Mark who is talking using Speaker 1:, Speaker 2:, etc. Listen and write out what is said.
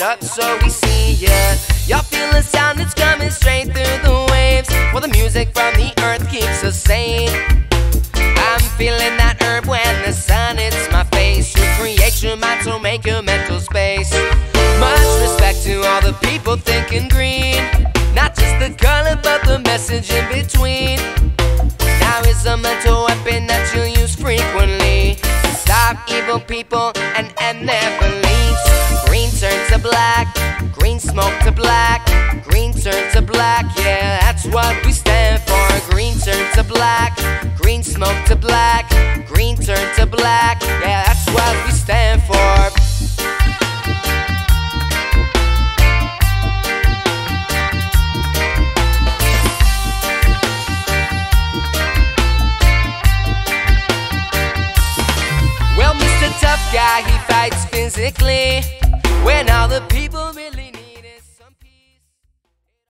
Speaker 1: up so we see ya. Y'all feel the sound, it's coming straight through the waves. For the music from the earth keeps us sane. I'm feeling that herb when the sun hits my face. You create your mind, so make your mental space. Much respect to all the people thinking green. Not just the color, but the message in between. Now is a mental weapon that you'll use frequently to stop evil people and end their beliefs. Green turns to black, green smoke to black, green turns to black, yeah, that's what we stand for. Green turns to black, green smoke to black, green turn to black, yeah, that's what we stand for. Well, Mr. Tough Guy, he fights physically when all the people